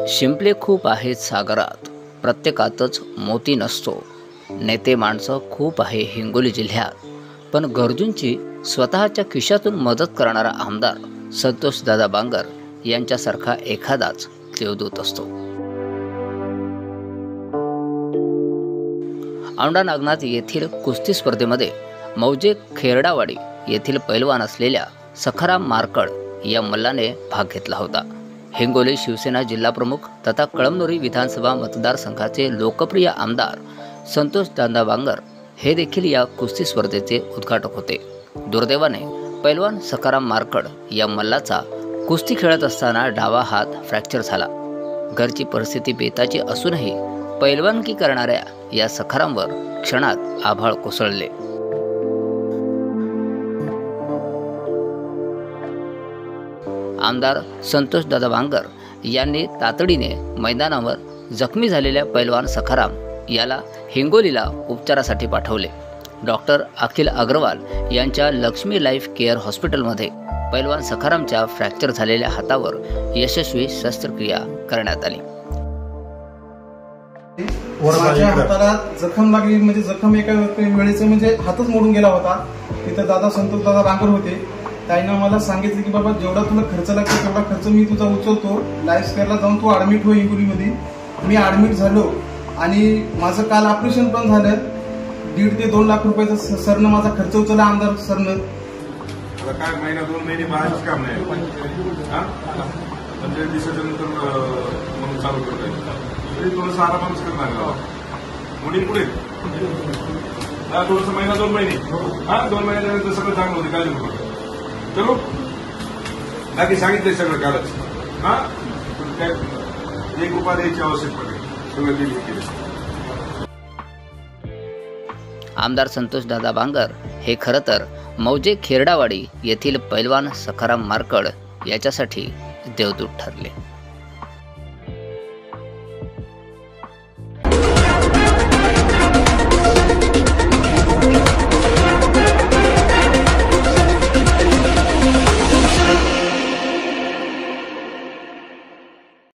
शिंपले खूप आहेत सागरात, प्रत्येकातच मोती नसतो. नेते माणसं खूप आहे हिंगोली जिल्ह्यात, पण गरजूंची स्वतःच्या खिशातून मदत करणारा आमदार संतोषदादा बांगर यांच्यासारखा एखादाच देवदूत असतो. औंढा नागनाथ येथील कुस्ती स्पर्धेमध्ये मौजे खेरडावाडी येथील पैलवान असलेल्या सखाराम मारकड या मल्लाने भाग घेतला होता. हिंगोली शिवसेना जिल्हाप्रमुख तथा कळमनुरी विधानसभा मतदारसंघाचे लोकप्रिय आमदार संतोषदादा बांगर हे देखील या कुस्ती स्पर्धेचे उद्घाटक होते. दुर्दैवाने पैलवान सखाराम मारकड या मल्लाचा कुस्ती खेळत असताना डावा हात फ्रॅक्चर झाला. घरची परिस्थिती बेताची असूनही पैलवानकी करणाऱ्या या सखारामवर क्षणात आभाळ कोसळले. आमदार संतोषदादा बांगर यांनी तातडीने मैदानावर जखमी झालेल्या पैलवान सखाराम याला हिंगोलीला उपचारासाठी पाठवले. डॉक्टर अखिल अग्रवाल यांच्या लक्ष्मी लाईफ केअर हॉस्पिटलमध्ये पैलवान सखारामच्या फ्रॅक्चर झालेल्या हातावर यशस्वी शस्त्रक्रिया करण्यात आली. माझ्या हाताला जखम लागली, म्हणजे जखम एका वेळेचं म्हणजे हातच मोडून गेला होता. तिथं दादा संतोषदादा बांगर होते. त्यांना मला सांगितलं की बाबा जेवढा तुला खर्च लागतो तेवढा खर्च मी तुझा उचलतो, लाईफ केअरला जाऊन तू ऍडमिट हो हिंगोलीमध्ये. मी ऍडमिट झालो आणि माझं काल ऑपरेशन पण झालं. 1.5 ते 2 लाख रुपयाचा सरनं माझा खर्च उचलला आमदार सरनं. काय महिना 2 महिने बाहेरच काम नाही, पंचायत दिवसाच्या नंतर म्हणून चालू करता थोडंसं आरामच करणार मुली पुढे थोडंसं महिना 2 महिने 2 महिन्यानंतर सगळं चांगलं होते. काय नको चलो बाकी सांगितलंय सगळं कालच. काय 1 रुपया द्यायची आवश्यकपणे सगळं दिली केलं. आमदार संतोषदादा बांगर हे खरं तर मौजे खेरडावाडी येथील पैलवान सखाराम मारकड याच्यासाठी देवदूत ठरले.